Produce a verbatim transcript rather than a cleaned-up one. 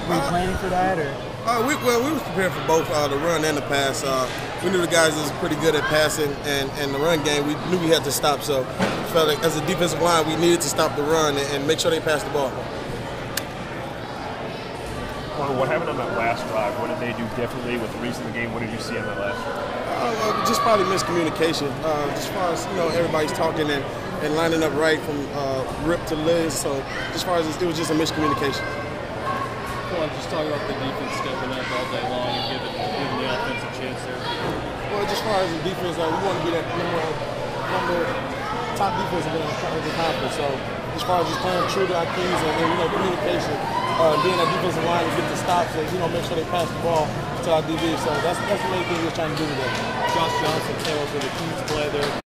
Were you planning for that, or? Uh, we, well, we was prepared for both uh, the run and the pass. Uh, we knew the guys was pretty good at passing and, and the run game. We knew we had to stop, so we felt like as a defensive line, we needed to stop the run and, and make sure they passed the ball. Well, what happened on that last drive? What did they do differently with the rest of the game? What did you see on that last drive? Uh, just probably miscommunication. Uh, as far as, you know, everybody's talking and, and lining up right from uh, Rip to Liz. So as far as it was just a miscommunication. Kawann, just talking about the defense stepping up all day long and giving, giving the offense a chance there. Well, just as far as the defense, uh, we want to be that number, number top defense in the conference. So as far as just playing true to our keys and, and you know, communication, uh, being that defensive line to get the stops and, you know, make sure they pass the ball to our D B. So that's, that's the main thing we're trying to do today. Josh Johnson came up with a huge play there.